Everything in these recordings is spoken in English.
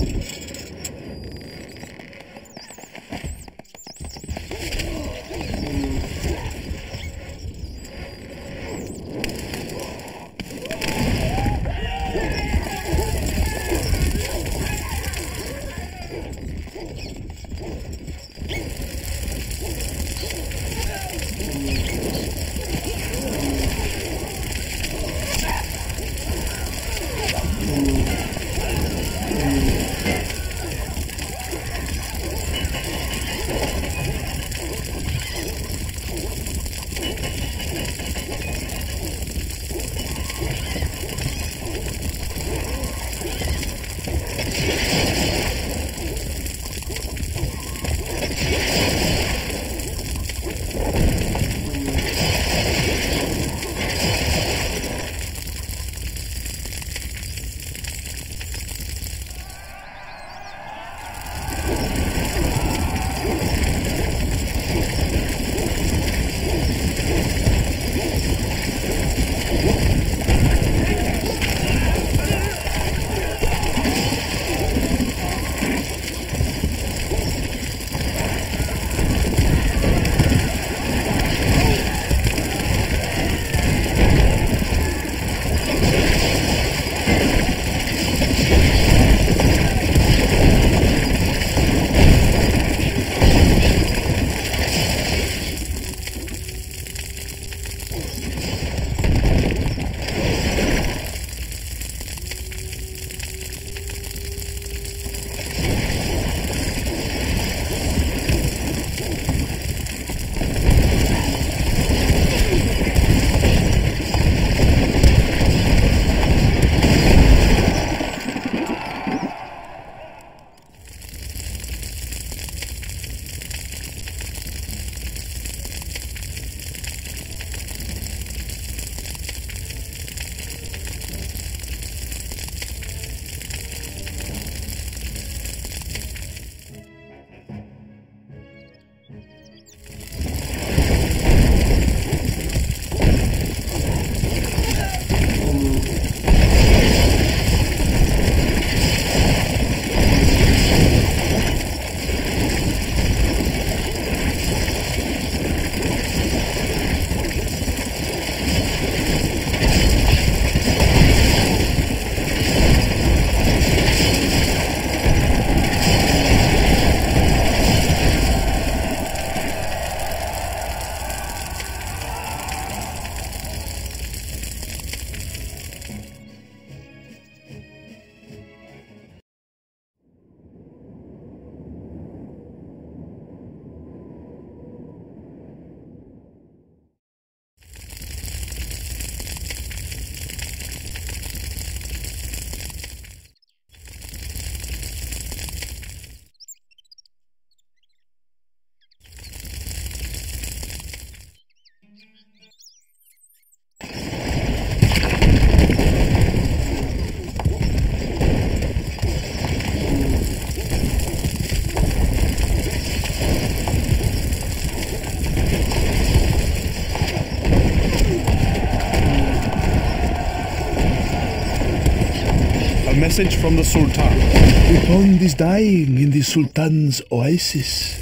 message from the Sultan. The pond is dying in the Sultan's oasis.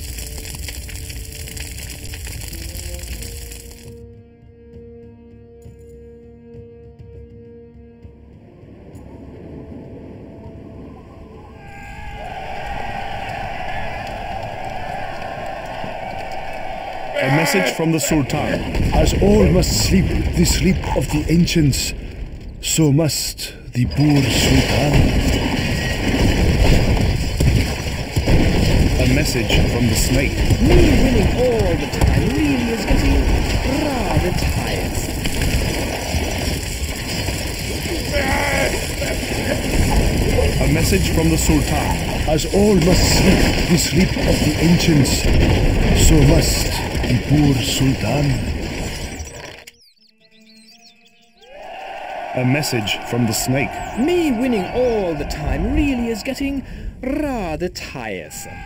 A message from the Sultan. As all must sleep the sleep of the ancients, so must the poor Sultan. A message from the snake. Me winning all the time really is getting rather tiresome. A message from the Sultan. As all must sleep the sleep of the ancients, so must the poor Sultan. A message from the snake. Me winning all the time really is getting rather tiresome.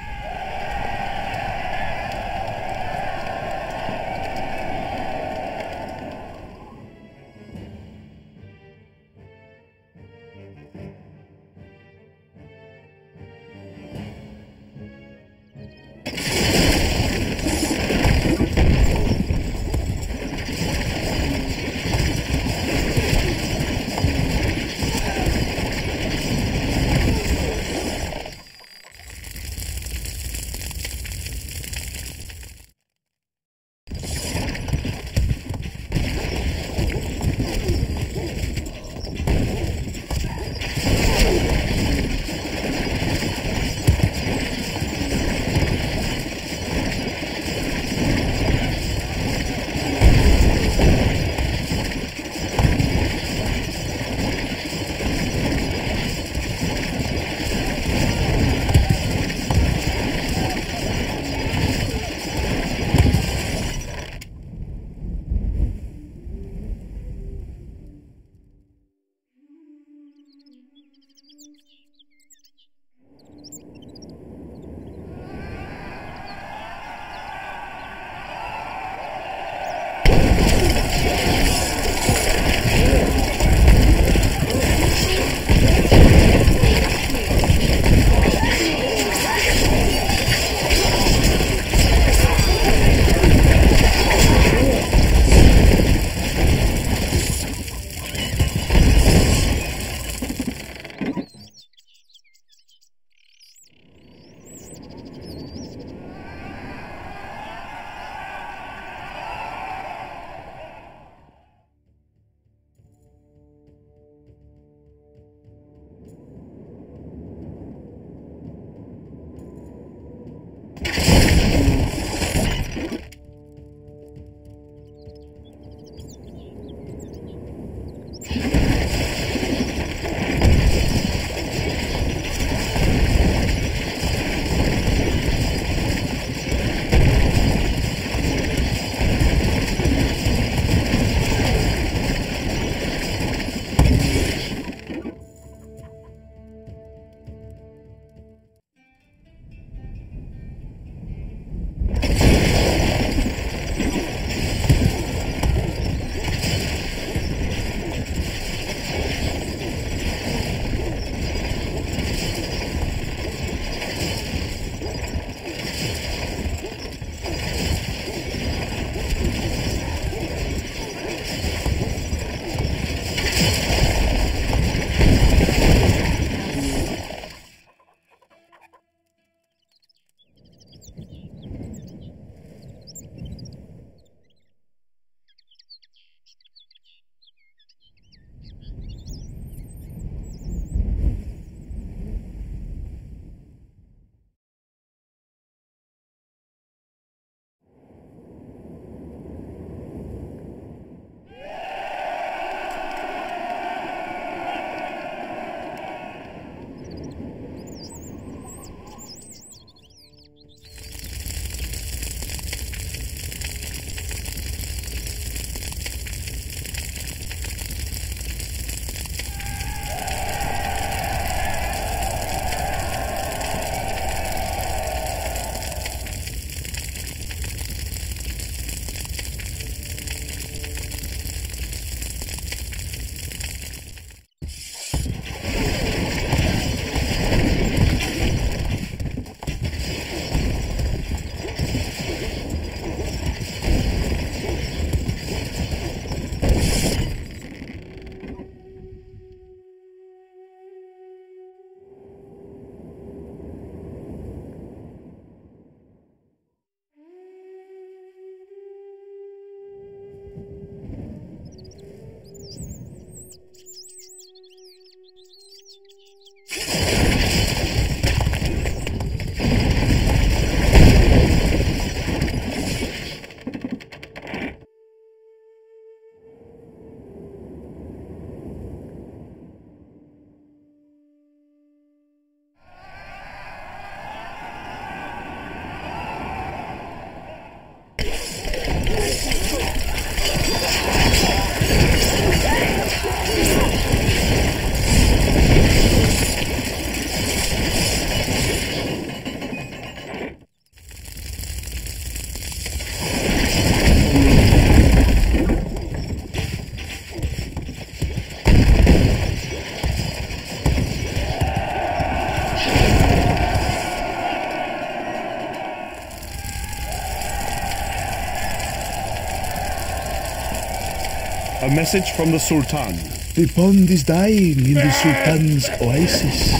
A message from the Sultan. The pond is dying in the Sultan's oasis.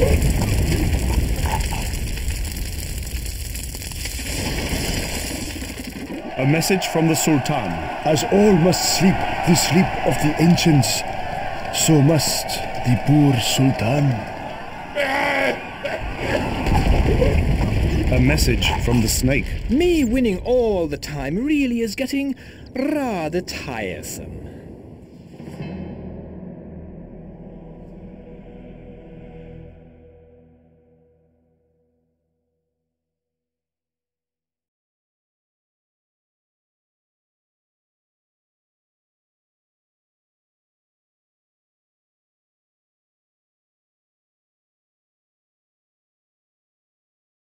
A message from the Sultan. As all must sleep the sleep of the ancients, so must the poor Sultan. A message from the snake. Me winning all the time really is getting rather tiresome.